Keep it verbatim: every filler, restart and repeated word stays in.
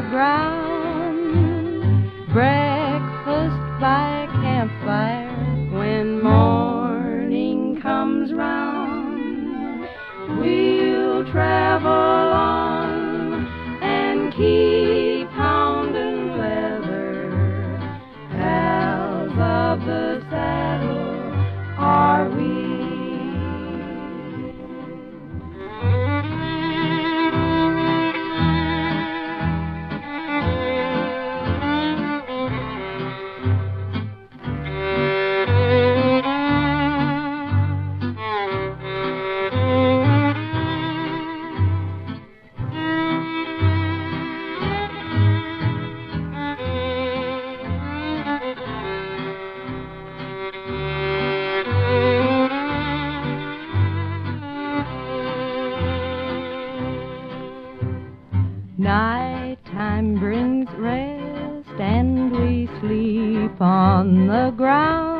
the ground. Breakfast by campfire when morning comes round. We'll travel on and keep pounding leather. Pals of the saddle are we. Nighttime brings rest and we sleep on the ground.